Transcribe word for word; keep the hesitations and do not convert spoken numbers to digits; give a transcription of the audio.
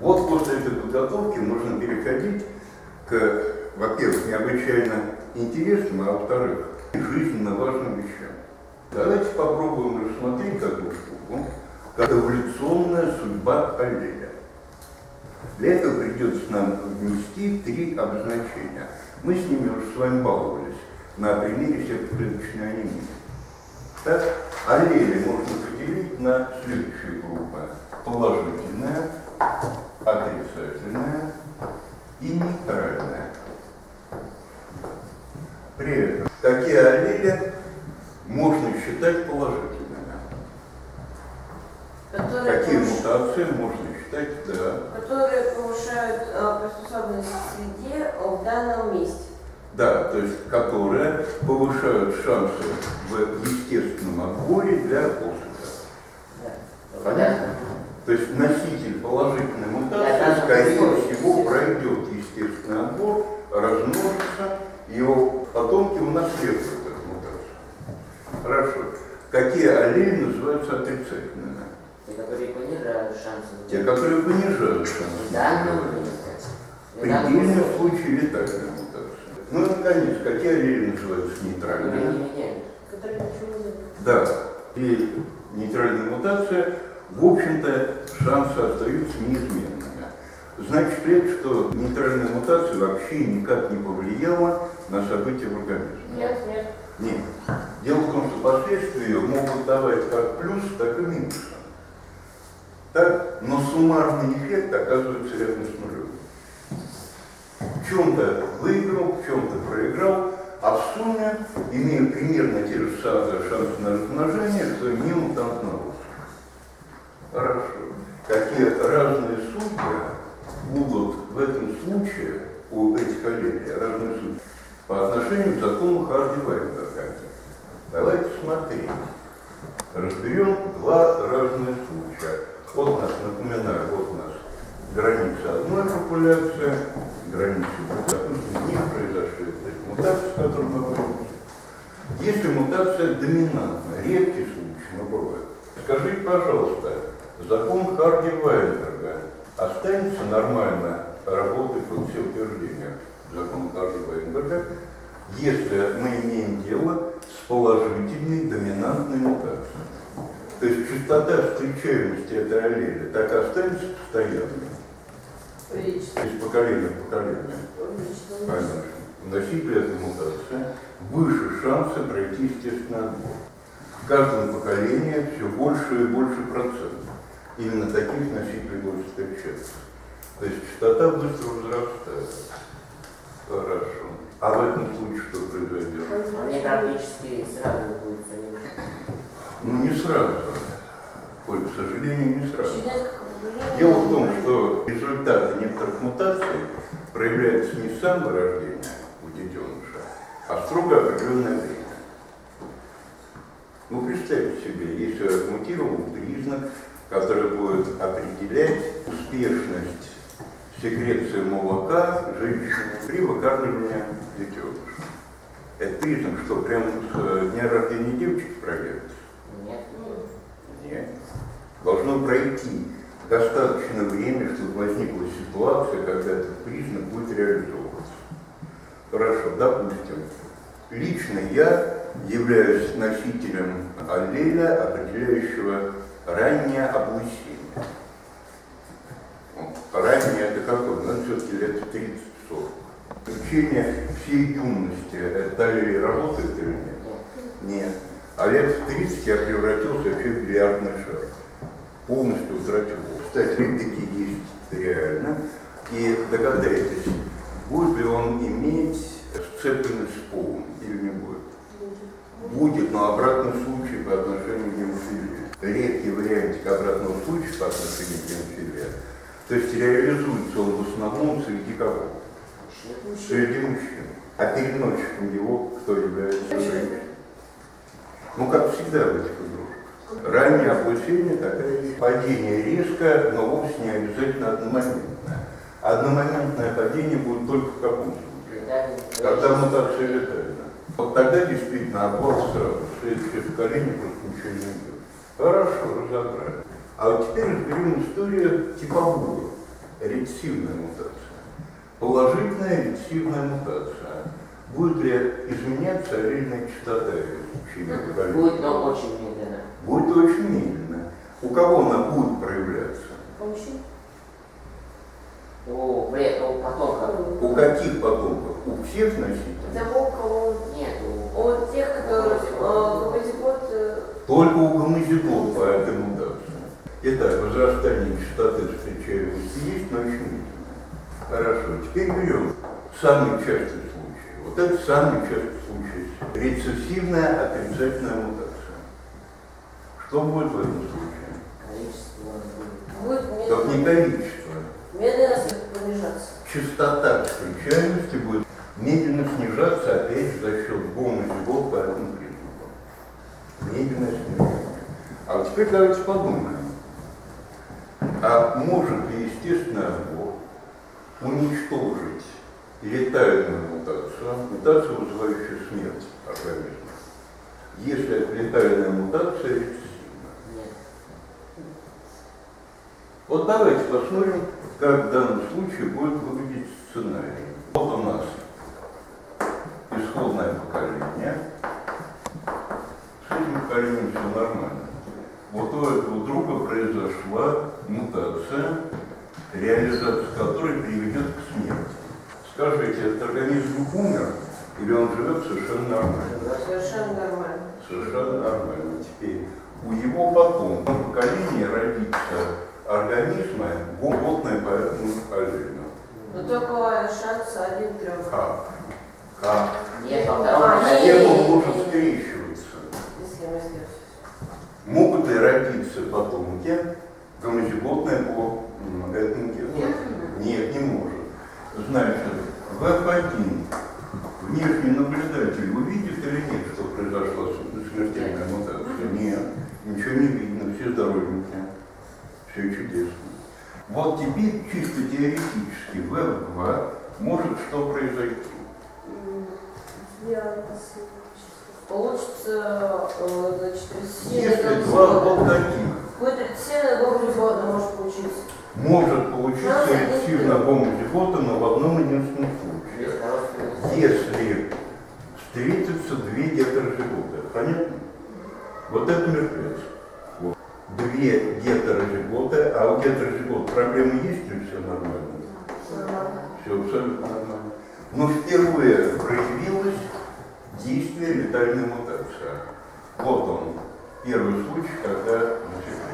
Вот после этой подготовки можно переходить к, во-первых, необычайно интересным, а во-вторых, жизненно важным вещам. Давайте попробуем рассмотреть такую штуку, как эволюционная судьба аллеля. Для этого придется нам внести три обозначения. Мы с ними уже с вами баловались на примере септоклеточной анемии. Так, аллели можно поделить на следующие группы: положительная, отрицательная и нейтральная. При этом такие аллели можно считать положительными. Которые Какие повыш... мутации можно считать, да. Которые повышают э, приспособленность к среде в данном месте. Да, то есть которые повышают шансы в естественном отборе для особи. Да. Понятно? То есть носитель положительной мутации, да, скорее всего, пройдет естественный отбор, размножится, и его потомки унаследуют эту мутацию. Хорошо. Какие аллели называются отрицательными? Те, которые понижают шансы. Те, которые понижают шансы. Да, в предельном случае летальная мутация. Ну и, наконец, какие аллели называются нейтральными? Которые ничего не... Да. И нейтральная мутация, в общем-то, шансы остаются неизменными. Значит ли это, что нейтральная мутация вообще никак не повлияла на события в организме? Нет, нет. Нет. Дело в том, что последствия ее могут давать как плюс, так и минус. Так? Но суммарный эффект оказывается рядом с нулем. В чем-то выиграл, в чем-то проиграл, а в сумме, имея примерно те же шансы на размножение, что не мутантный рост. Хорошо. Какие разные судьбы будут в этом случае у этих аллелей, разные судьбы, по отношению к закону Харди-Вайнберга. Давайте смотреть. Разберем два разных случая. Вот у нас, напоминаю, вот у нас граница одной популяции, граница другой. Не произошли мутации, с которыми мы боремся. Если мутация доминантна, редкий случай, но бывает. Скажите, пожалуйста, закон Харди-Вайнберга останется нормально работать по все утверждения закона Харди-Вайнберга, если мы имеем дело с положительной доминантной мутацией. То есть частота встречаемости этой аллели так останется постоянной. Прилично. Из поколения в поколение. Конечно. Носитель этой мутации выше шанса пройти естественный отбор. В каждом поколении все больше и больше процентов. Именно таких носителей будет встречаться. То есть частота быстро возрастает. Хорошо. А в этом случае что произойдет? Они практически сразу будут. Ну не сразу. Ой, к сожалению, не сразу. Дело в том, что результаты некоторых мутаций проявляются не с самого рождения у детеныша, а строго определенное время. Ну, представьте себе, если мутировал признак, который будет определять успешность секреции молока женщины при выкармливании детеныша. Это признак, что прямо с дня рождения девочки проверится? Нет. Нет. Должно пройти достаточно времени, чтобы возникла ситуация, когда этот признак будет реализовываться. Хорошо, допустим, лично я являюсь носителем аллеля, определяющего раннее облысение. Раннее это какое? Ну, все-таки лет тридцать-сорок. В течение всей юности этот аллель работает или нет? Нет. А лет в тридцать я превратился вообще в бильярдный шар. Полностью утратил. Кстати, такие есть реально. И догадайтесь, будет ли он иметь сцепленность с полом или не будет? Будет, но обратный случай по отношению к гемофилии. Редкий вариантик обратного случая по отношению к гемофилии. То есть реализуется он в основном среди кого? Среди мужчин. А переносчиком его кто является женщиной? Ну, как всегда в этих игрушках. Раннее облысение, такое падение резкое, но вовсе не обязательно одномоментное. Одномоментное падение будет только в каком случае? Когда мутация летальна. Вот тогда действительно отбор сразу. Следующее поколение просто ничего не идет. Хорошо, разобрали. А вот теперь разберем историю типовую рецессивная мутация. Положительная рецессивная мутация. Будет ли изменяться аллельная частота излучения поколения? Будет, но очень медленно. Будет очень медленно. У кого она будет проявляться? У мужчин? У, вред, у потомков. У каких потомков? У всех носителей? Того, у кого Нет, у... у тех, которые гомозигот, э, Только у гомозигот по этой мутации. Итак, возрастание частоты встречаемости есть, но очень медленно. Хорошо, теперь берем самый частый случай. Вот это самый частый случай. Рецессивная отрицательная мутация. Что будет в этом случае? Количество будет Как не медленно, количество. медленно понижаться. Частота встречаемости будет медленно снижаться, опять же, за счет гомозигот по этому признаку. Медленно снижение. А вот теперь давайте подумаем. А может ли естественный отбор уничтожить летальную мутацию, мутацию, вызывающую смерть организма, если эта летальная мутация рецессивна? нет. Вот давайте посмотрим, как в данном случае будет выглядеть сценарий. Вот у нас исходное поколение. С этим поколением все нормально. Вот у этого друга произошла мутация, реализация которой приведет к смерти. Скажите, этот организм умер или он живет совершенно нормально? Совершенно нормально. Совершенно нормально. Теперь у его потомного поколения родится организмы, годные по этому поколению. Но только шанс один к трем. Как? Как? Нет, во А, втором нет. Где поколении. он может скрещиваться? Если мы сделаем. Могут ли родиться потомки, гомозиготные по м, этому гену? Нет. Нет, не может. Значит, вэ эф один внешний наблюдатель увидит или нет, что произошла смертельная мутация? Нет, ничего не видно, все здоровенькие, все чудесно. Вот теперь чисто теоретически вэ эф два может что произойти? Получится, э, значит, Если рецессивный два гомозигот. вот таких Будет рецессивный гомозигот может получиться. может получиться рецессивная гомозигота, но в одном единственном случае. Без родственных. Если встретятся две гетерозиготы, понятно? Вот это мертвец. Вот. Две гетерозиготы, а у гетерозигот проблемы есть или все нормально? Нормально. Все абсолютно нормально. Но впервые проявилось действие летальной мутации. Вот он, первый случай, когда значит,